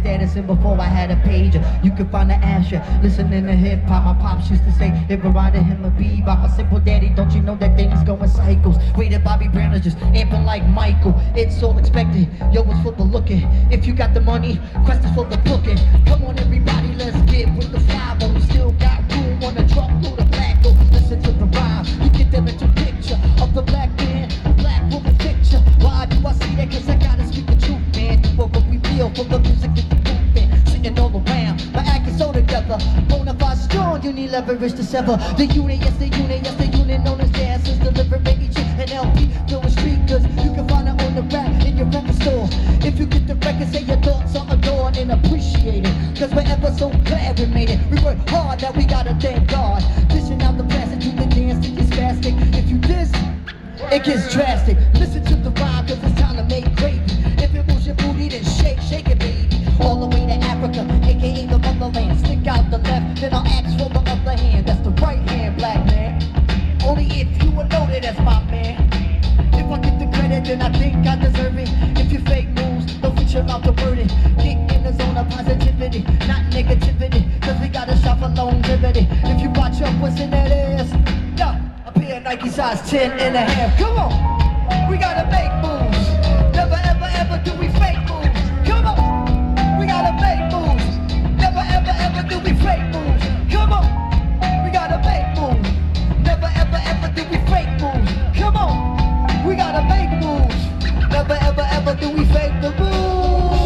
status and before I had a pager. You could find the Asher, listening to hip hop. My pops used to say, if I ride him a bebop. My simple daddy, don't you know that things go in cycles? Rated Bobby Brown is just amping like Michael. It's all expected, yo, it's for the looking. If you got the money, quest is for the booking. Come on everybody, let's get with the 5-0. You still got room on the truck, through the black go. Listen to the rhyme, you get the mental picture of the black man, black woman picture. Why do I say that? Cause I gotta speak the truth, man. Do what we feel from the music that we moving. Sitting all around, my act is so together. Bonafide strong, you need leverage to sever. The unit, yes the unit, yes the unit known as jazz is delivering each and LP filling speakers. You can find it on the rack in your record store. If you get the record, say your thoughts are adored and appreciated. Cause we're ever so glad we made it. We work hard, that we gotta thank God. Dishing out the plastic to the dance to get spastic. If you diss, it gets drastic. Listen to the rhyme, cause it's time to make gravy. If it moves your booty, then shake it, baby. All the way to Africa, aka the motherland. Stick out the left, then I'll ask for the other hand. That's the right hand, black man. Only if you will know that that's my man. If I get the credit, then I think I deserve it. If you fake moves, don't put your mouth to word it. Get in the zone of positivity, not negativity. Cause we got a shot for longevity. If you watch up what's in that ass, yeah, a pair of Nike size 10 and a half. Come on, we gotta make moves. Never ever ever do we fake moves. Come on, we gotta make moves. Never ever ever do we fake moves. Come on, we gotta make moves. Never ever ever do we fake moves. Come on, we gotta make moves. Never ever ever do we fake the moves.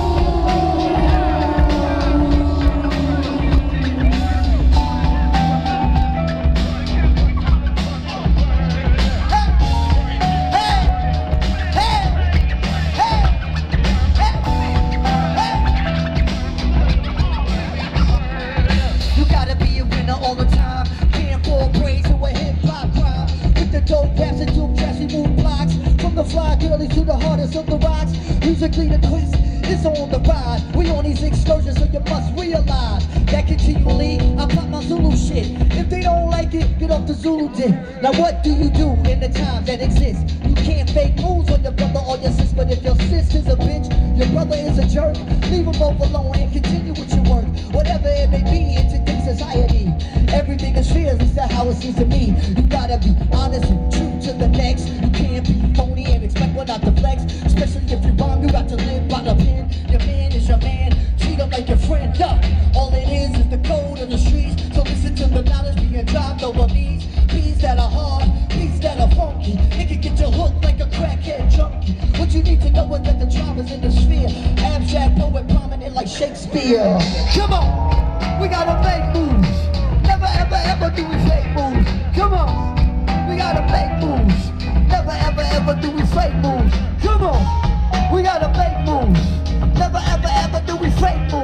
All the time, can't fall prey to a hip-hop crowd. With the dope raps and dope tracks, we move blocks. From the fly girlies to the hardest of the rocks. Musically the quest is on the ride. We on these excursions, so you must realize that continually I pop my Zulu shit. If they don't like it, get off the Zulu dick. Now what do you do in the times that exist? You can't fake moves on your brother or your sis, but if your sis is a bitch, your brother is a jerk, leave them both alone and continue with your work. Whatever it may be in today's society, everything is fair, at least that's how it seems to me. You gotta be honest and true to the next. You can't be phony and expect one not to flex. Especially if you rhyme, you got to live by the pen. Your man is your man, treat him like your friend. Yeah, all it is the code of the streets. So listen to the knowledge being dropped over these beats that are hard, beats that are funky. It can get you hooked like a crackhead junkie. What you need to know is that the drama's in the sphere. Abstract poet prominent like Shakespeare. Come on, we gotta make moves. Never ever ever do we fake moves. Come on, we gotta make moves. Never ever ever do we fake moves. Come on, we gotta make moves. Never ever ever do we fake moves.